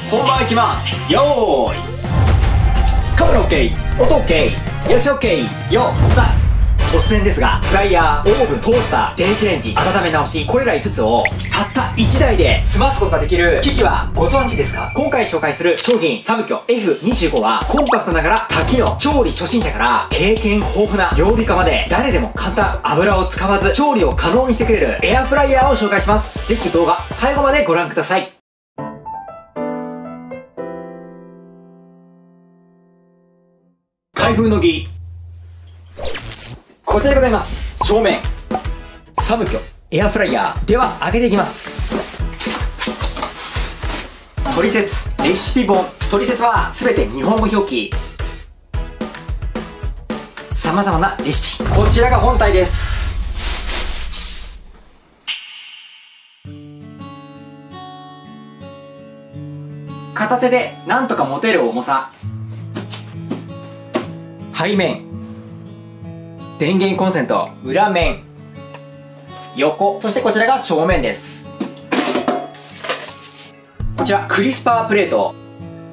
本番いきます。よーい、カメラ OK、 音 OK、 リアクション OK、 よースタート。突然ですが、フライヤー、オーブン、トースター、電子レンジ、温め直し、これら5つをたった1台で済ますことができる機器はご存知ですか？今回紹介する商品サムキョ F25 はコンパクトながら多機能、調理初心者から経験豊富な料理家まで誰でも簡単、油を使わず調理を可能にしてくれるエアフライヤーを紹介します。ぜひ動画最後までご覧ください。開封の儀、こちらでございます。正面サムキョエアフライヤーでは開けていきます。取説レシピ本、取説は全て日本語表記、様々なレシピ。こちらが本体です。片手でなんとか持てる重さ。背面、電源コンセント、裏面、横、そしてこちらが正面です。こちらクリスパープレート。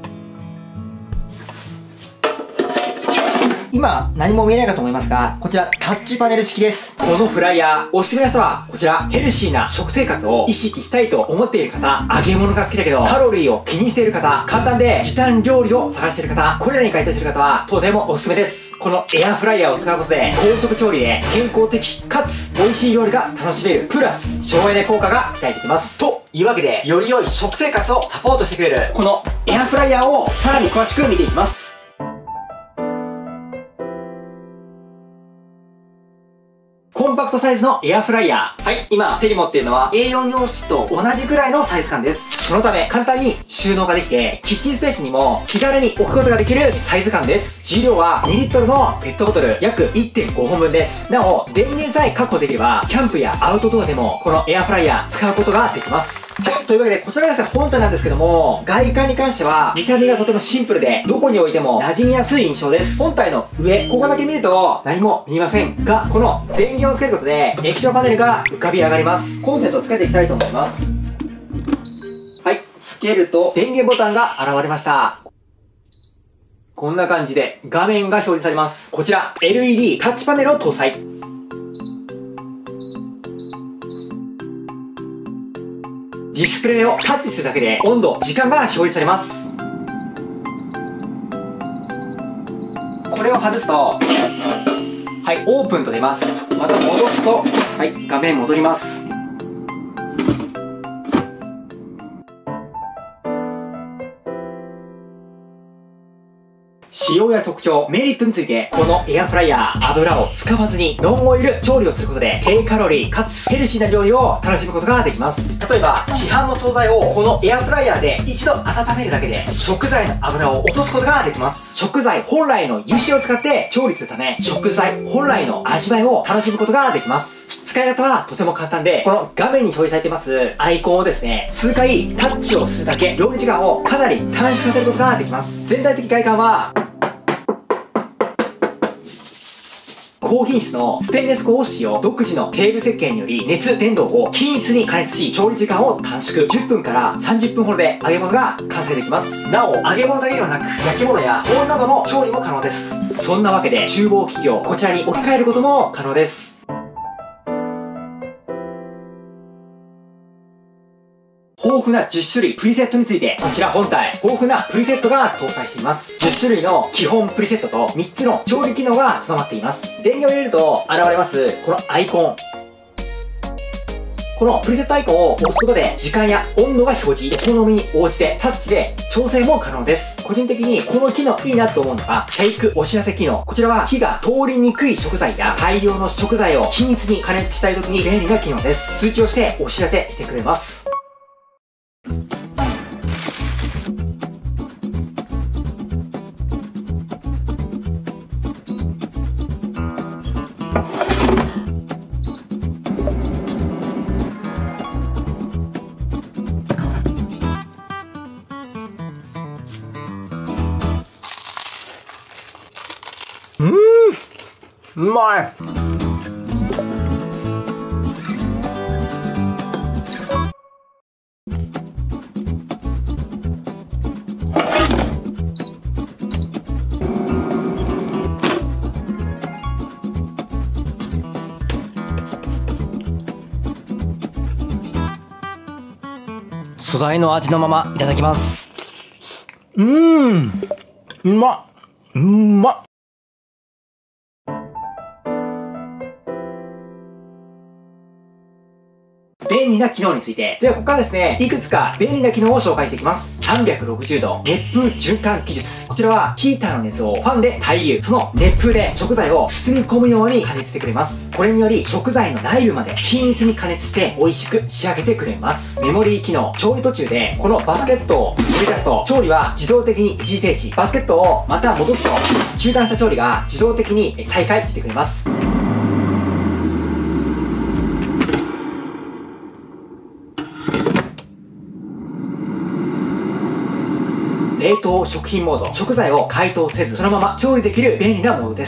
今何も見えないかと思いますが、こちらタッチパネル式です。このフライヤーおすすめな人はこちら、ヘルシーな食生活を意識したいと思っている方、揚げ物が好きだけどカロリーを気にしている方、簡単で時短料理を探している方、これらに該当している方はとてもおすすめです。このエアフライヤーを使うことで高速調理で健康的かつ美味しい料理が楽しめる、プラス省エネ効果が期待できます。というわけで、より良い食生活をサポートしてくれるこのエアフライヤーをさらに詳しく見ていきます。コンパクトサイズのエアフライヤー。はい、今手に持っているのは A4 用紙と同じくらいのサイズ感です。そのため簡単に収納ができて、キッチンスペースにも気軽に置くことができるサイズ感です。重量は2リットルのペットボトル約 1.5 本分です。なお、電源さえ確保できれば、キャンプやアウトドアでもこのエアフライヤー使うことができます。はい、というわけでこちらがですね、本体なんですけども、外観に関しては見た目がとてもシンプルで、どこに置いても馴染みやすい印象です。本体の上、ここだけ見ると何も見えませんが、この電源をつけることで液晶パネルが浮かび上がります。コンセントをつけていきたいと思います。はい、つけると電源ボタンが現れました。こんな感じで画面が表示されます。こちら LED タッチパネルを搭載。ディスプレイをタッチするだけで温度、時間が表示されます。これを外すと、はい、オープンと出ます。また戻すと、はい、画面戻ります。使用や特徴、メリットについて、このエアフライヤー、油を使わずにノンオイル調理をすることで、低カロリーかつヘルシーな料理を楽しむことができます。例えば、市販の惣菜をこのエアフライヤーで一度温めるだけで、食材の油を落とすことができます。食材本来の油脂を使って調理するため、食材本来の味わいを楽しむことができます。使い方はとても簡単で、この画面に表示されていますアイコンをですね、数回タッチをするだけ、料理時間をかなり短縮させることができます。全体的外観は、高品質のステンレス鋼を使用、独自のケーブル設計により熱伝導を均一に加熱し、調理時間を短縮、10分から30分ほどで揚げ物が完成できます。なお、揚げ物だけではなく焼き物や保温などの調理も可能です。そんなわけで厨房機器をこちらに置き換えることも可能です。豊富な10種類プリセットについて、こちら本体、豊富なプリセットが搭載しています。10種類の基本プリセットと3つの調理機能が備わっています。電源を入れると現れます、このアイコン。このプリセットアイコンを押すことで、時間や温度が表示、お好みに応じてタッチで調整も可能です。個人的にこの機能いいなと思うのが、シェイクお知らせ機能。こちらは火が通りにくい食材や大量の食材を均一に加熱したい時に便利な機能です。通知をしてお知らせしてくれます。うまい。 素材の味のままいただきます。うまっ。うまっ。便利な機能について。では、ここからですね、いくつか便利な機能を紹介していきます。360度熱風循環技術。こちらはヒーターの熱をファンで対流。その熱風で食材を包み込むように加熱してくれます。これにより食材の内部まで均一に加熱して美味しく仕上げてくれます。メモリー機能。調理途中でこのバスケットを取り出すと、調理は自動的に一時停止。バスケットをまた戻すと、中断した調理が自動的に再開してくれます。冷凍食品モード。食材を解凍せず、そのまま調理できる便利なモードです。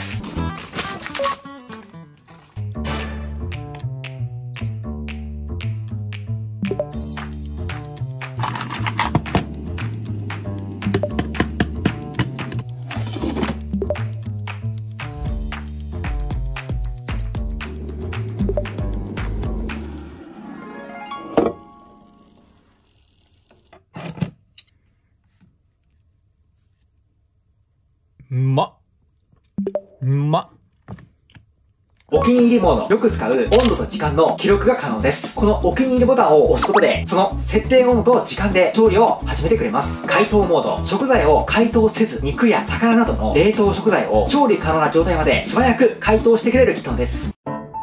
お気に入りモード。よく使う温度と時間の記録が可能です。このお気に入りボタンを押すことで、その設定温度と時間で調理を始めてくれます。解凍モード。食材を解凍せず、肉や魚などの冷凍食材を調理可能な状態まで素早く解凍してくれる機能です。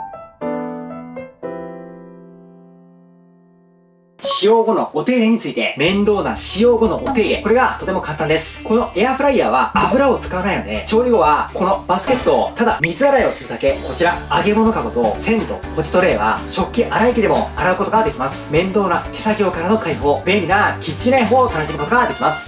使用後のお手入れについて、面倒な使用後のお手入れ。これがとても簡単です。このエアフライヤーは油を使わないので、調理後はこのバスケットをただ水洗いをするだけ。こちら、揚げ物かごと鮮度、ポチトレーは食器洗い機でも洗うことができます。面倒な手作業からの解放、便利なキッチンライフを楽しむことができます。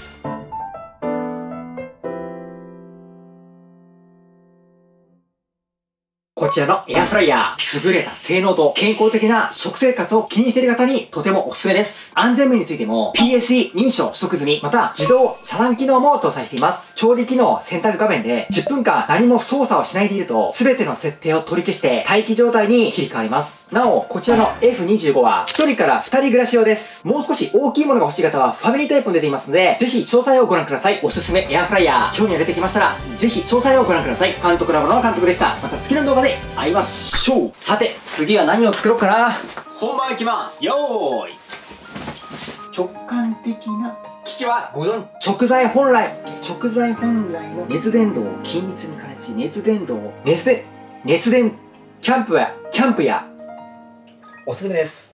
こちらのエアフライヤー、優れた性能と健康的な食生活を気にしている方にとてもおすすめです。安全面についても PSE 認証取得済み、また自動遮断機能も搭載しています。調理機能選択画面で10分間何も操作をしないでいると、すべての設定を取り消して待機状態に切り替わります。なお、こちらの F25 は1人から2人暮らし用です。もう少し大きいものが欲しい方はファミリータイプも出ていますので、ぜひ詳細をご覧ください。おすすめエアフライヤー、興味が出てきましたら、ぜひ詳細をご覧ください。監督ラボの監督でした。また次の動画で会いましょう。さて、次は何を作ろうかな。本番いきます。よーい。直感的な機器はご存知。食材本来の熱伝導を均一に加熱し、キャンプやおすすめです。